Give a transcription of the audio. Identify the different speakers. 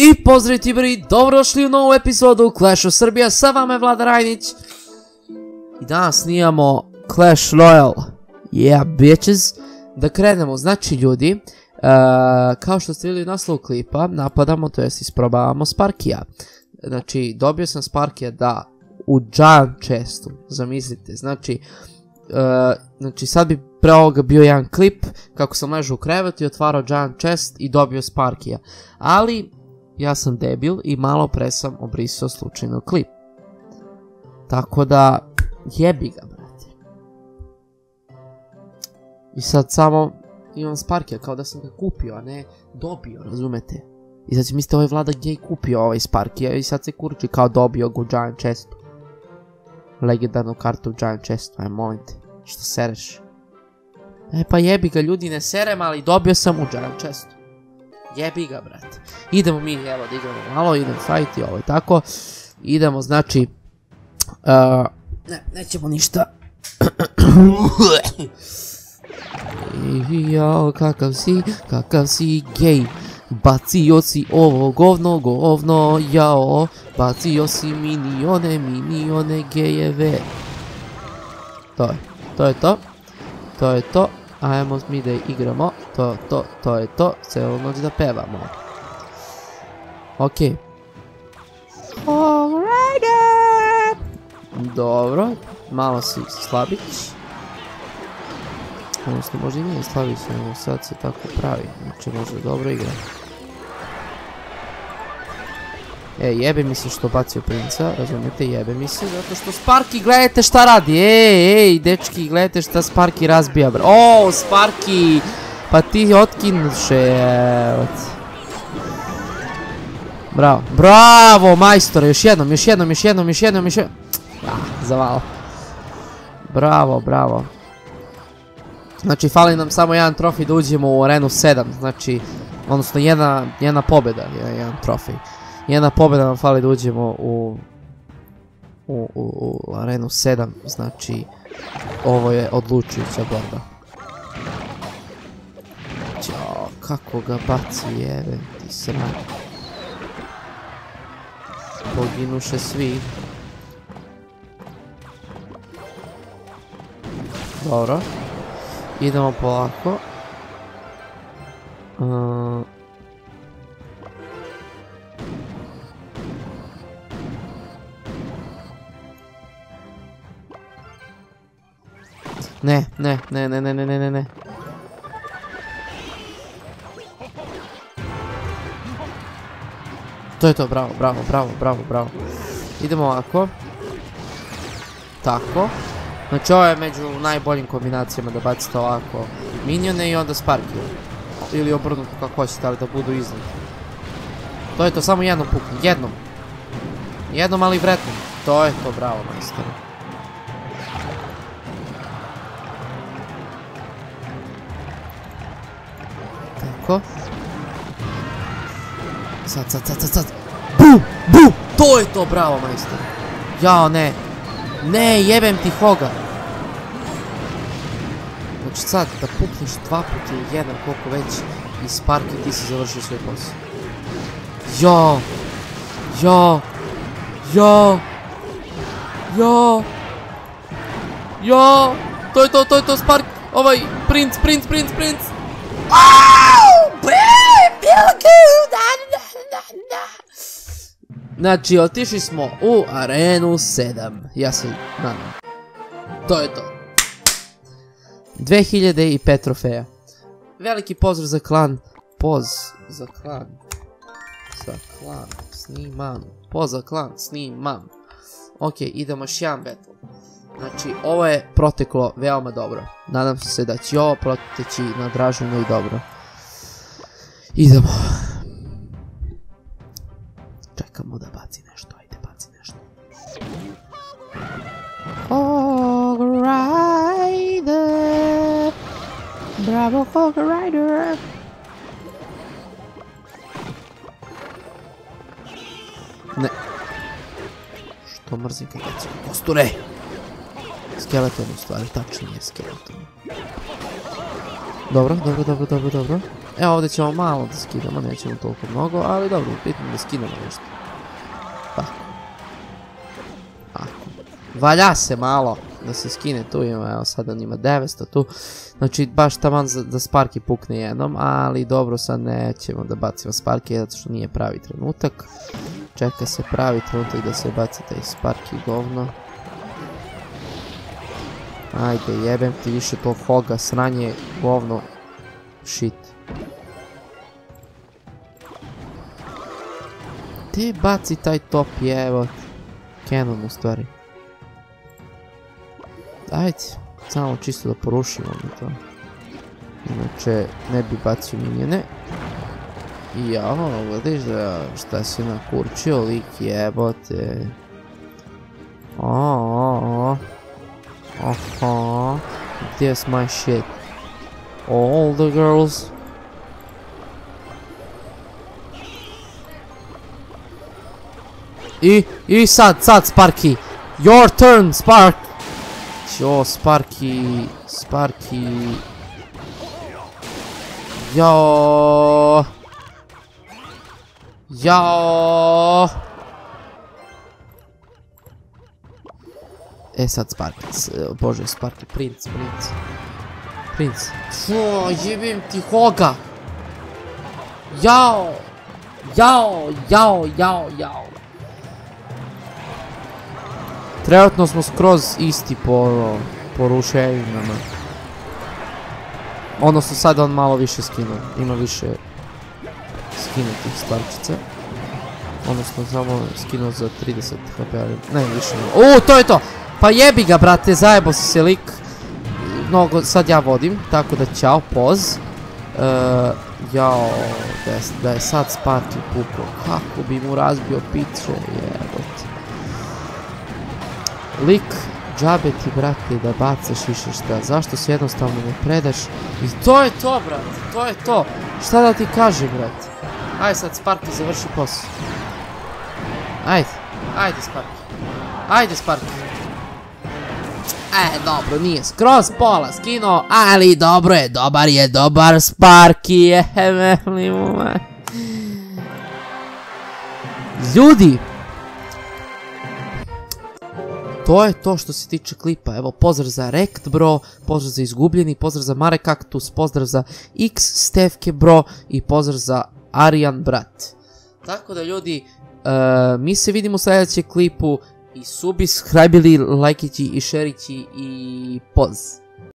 Speaker 1: I pozdrav Tiberi, dobrodošli u novu epizodu Clash of Serbia, sa vama je Vlada Rajnić. I danas snimamo Clash Royale, yeah bitches. Da krenemo, znači ljudi, kao što ste vidjeli u naslovu klipa, napadamo, to jest isprobavamo Sparkija. Znači, dobio sam Sparkija da u Giant Chestu, zamislite, znači sad bi pre ovoga bio jedan klip kako sam ležao u krevetu i otvarao Giant Chest i dobio Sparkija, ali ja sam debil i malo pre sam obrisao slučajno klip. Tako da, jebi ga, brate. I sad samo imam Sparkija kao da sam ga kupio, a ne dobio, razumete? I sad si mislite ovaj Vlada gdje je kupio ovaj Sparkija i sad se kurči kao dobio ga u Giant Chestu. Legendarnu kartu u Giant Chestu, aj molim te, što sereš? E pa jebi ga ljudi, ne serem, ali dobio sam u Giant Chestu. Jebi ga, brate. Idemo mi, evo da igramo malo, idem fight i ovo i tako. Idemo, znači... nećemo ništa. Jao, kakav si gej. Bacio si ovo govno, jao. Bacio si minione gejeve. To je to. Ajmo mi da igramo, to je to, celu noć da pevamo. Okej. Dobro, malo si slabić. Odnosno možda i nije slabić, nego sad se tako pravi, znači možda dobro igra. Jebe mi se što bacio princa, razumete, jebe mi se, zato što Sparky, gledajte šta radi, ej, dečki, gledajte šta Sparky razbija, bro. O, Sparky, pa ti otkinuše, evo. Bravo, majstore, još jednom, zavalo. Bravo. Znači, fali nam samo jedan trofej da uđemo u arenu 7, znači, odnosno jedna pobjeda, jedan trofej. Jedna pobjeda nam fali da uđemo u arenu 7, znači ovo je odlučujuća borba. Ćao, kako ga baci, jebe ti sram. Poginuše svi. Dobro. Idemo polako. Ne. To je to, bravo. Idemo ovako. Tako. Znači ovo je među najboljim kombinacijama da bacite ovako minione i onda Sparkiju. Ili obrnuto kako hoćete, ali da budu iznad. To je to, samo jednom pukni, jednom ali vretnom. To je to, bravo majstore. Tako. Sad. Bum! To je to, bravo majstore. Jao, ne. Ne, jebem ti Hoga. Znači sad, da pukneš 2 puta ili 1, koliko već, i Sparky ti si završio svoj posao. Jo! To je to, Spark, ovaj, princ. Znači, otišli smo u arenu 7. Ja se nadam. To je to. 2005 trofeja. Veliki pozdrav za klan. Snimam. Ok, idemo još jedan battle. Znači, ovo je proteklo veoma dobro. Nadam se da će ovo proteći nadraženo i dobro. Idemo. Čekamo da baci nešto, ajde baci nešto. Hog Rider. Bravo Hog Rider. Ne. Što mrzim kad baci kosture. Skeleton u stvari, tačno je skeleton. Dobro. Evo ovdje ćemo malo da skinemo, nećemo toliko mnogo, ali dobro, bitno da skinemo nešto. Tako. Valja se malo da se skine tu, evo sad on ima 900 tu. Znači baš taman da Sparky pukne jednom, ali dobro sad nećemo da bacimo Sparky zato što nije pravi trenutak. Čeka se pravi trenutak da se baci taj Sparky govno. Ajde jebem ti više to hoga, sranje, govno, shit. Te baci taj top jevo. Canon u stvari. Ajde, samo čisto da porušimo mi to. Inače, ne bi bacio minjene. I ovo, vidiš da šta si nakurčio, lik jebote. Oho. There's my shit. All the girls. I sad Sparky. Your turn, Spark. Jo, Sparky. Jo. E sad Sparky, bože Sparky, princ. Čo, jebim ti hoga. Jao. Trenutno smo skroz isti po ruševinama. Odnosno sad on malo više skinuo, ima više skinutih stvarčica. Odnosno samo skinuo za 30 HP, ali ne više. To je to! Pa jebi ga brate, zajebo si se lik. Mnogo, sad ja vodim, tako da ćao, poz. Jao, da je sad Sparky pukao, kako bi mu razbio piće, jebote. Lik, džabe ti brate da bacaš više šta, zašto se jednostavno ne predaš? I to je to brate, to je to. Šta da ti kažem brate? Ajde sad Sparky završi posao. Ajde Sparky. Dobro, nije skroz pola skino, ali dobro je, dobar Sparky, ljudi, to je to što se tiče klipa. Evo, pozdrav za Rekt bro, pozdrav za Izgubljeni, pozdrav za Mare Kaktus, pozdrav za X Stefke bro i pozdrav za Arijan brat. Tako da ljudi, mi se vidimo u sljedećem klipu i subscribe-ili, lajkići i šerići i poz.